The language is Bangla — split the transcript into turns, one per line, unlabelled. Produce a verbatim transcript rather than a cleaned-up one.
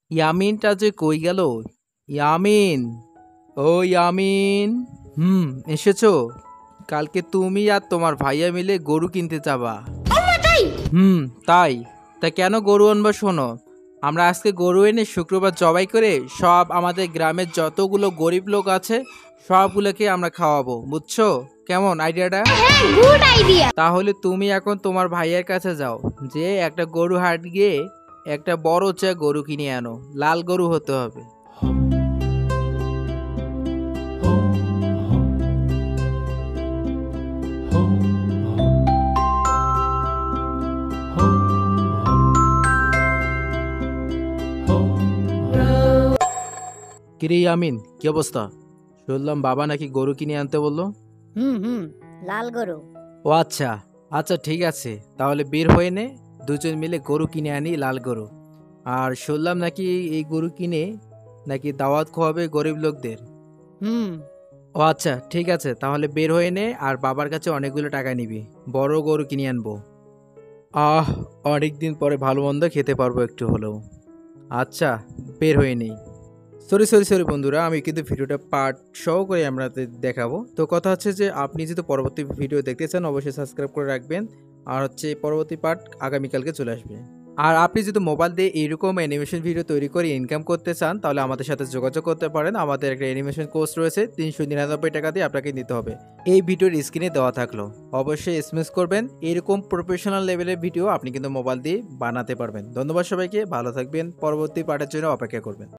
ইয়ামিনটা যে কই গেল? ইয়ামিন, ও ইয়ামিন। হুম, এসেছো? কালকে তুমি আর তোমার ভাইয়া মিলে গরু কিনতে যাবা। হুম, তাই তা কেন গরু আনবা? শোনো, আমরা আজকে গরু এনে শুক্রবার জবাই করে সব আমাদের গ্রামের যতগুলো গরিব লোক আছে সবগুলোকে আমরা খাওয়াবো, বুঝছো? কেমন আইডিয়াটা?
Good idea.
তাহলে তুমি এখন তোমার ভাইয়ের কাছে যাও, যে একটা গরু হাট গিয়ে একটা বড় চা গরু কিনে আনো, লাল গরু হতে হবে। কিরে ইয়ামিন, কি অবস্থা? শুনলাম বাবা নাকি গরু কিনে আনতে বললো।
হুম হুম লাল গরু।
ও আচ্ছা, আচ্ছা ঠিক আছে, তাহলে বের হয়ে নে, দুজন মিলে গরু কিনে আনি, লাল গরু। আর শুনলাম নাকি এই গরু কিনে নাকি দাওয়াত খাওয়াবে গরিব লোকদের।
হুম
ও আচ্ছা ঠিক আছে, তাহলে বের হয়ে নে, আর বাবার কাছে অনেকগুলো টাকা নিবি, বড় গরু কিনে আনবো। আহ, অনেকদিন পরে ভালো মন্দ খেতে পারবো একটু হলেও। আচ্ছা, বের হয়ে নেই। সরি সরি সরি বন্ধুরা, আমি কিন্তু ভিডিওটা পার্ট সহ করে আমরা দেখাবো। তো কথা হচ্ছে যে আপনি যদি পরবর্তী ভিডিও দেখতে চান অবশ্যই সাবস্ক্রাইব করে রাখবেন, আর হচ্ছে পরবর্তী পার্ট আগামীকালকে চলে আসবে। আর আপনি যদি মোবাইল দিয়ে এরকম অ্যানিমেশন ভিডিও তৈরি করে ইনকাম করতে চান তাহলে আমাদের সাথে যোগাযোগ করতে পারেন। আমাদের একটা অ্যানিমেশন কোর্স রয়েছে, তিনশো নিরানব্বই টাকা দিয়ে আপনাকে নিতে হবে। এই ভিডিওর স্ক্রিনে দেওয়া থাকলো, অবশ্যই এসএমএস করবেন। এরকম প্রফেশনাল লেভেলের ভিডিও আপনি কিন্তু মোবাইল দিয়ে বানাতে পারবেন। ধন্যবাদ সবাইকে, ভালো থাকবেন, পরবর্তী পার্টের জন্য অপেক্ষা করবেন।